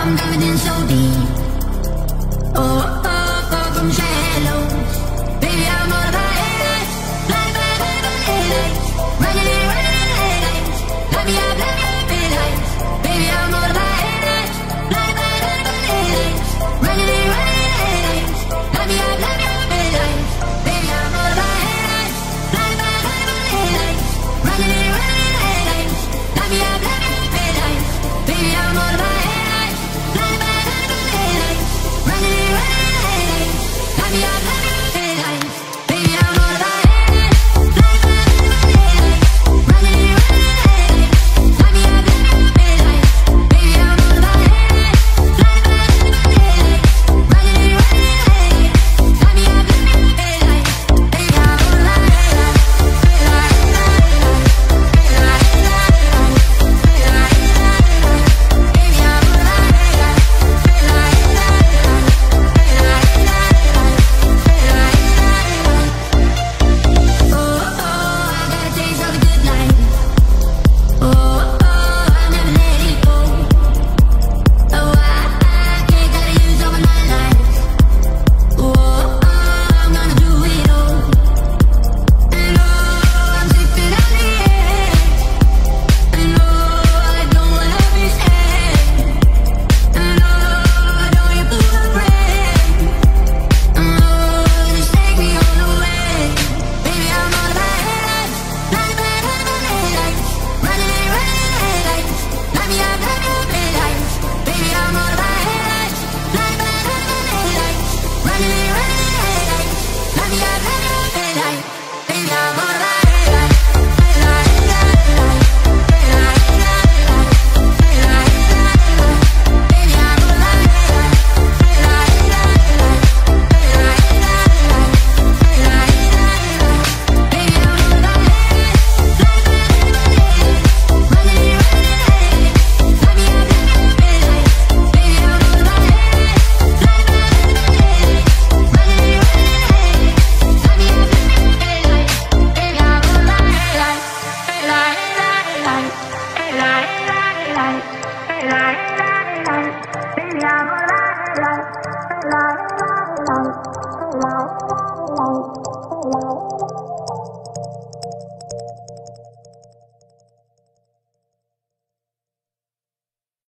I'm diving in so deep. Oh, far from shallow. Baby, I'm all about it. Life, running it, let me up, big life. Baby, I'm all about it. Life, running it, let me up, big life. Baby, I'm all about it. Life, running it, let me up, big life. Baby, I'm all about it. Life, running it, let me up, big life. Baby, I'm all about it. Life, running it, let me up, big life. Baby, I'm all about it. Life, running it, let me up, big life. Baby, I'm all about Like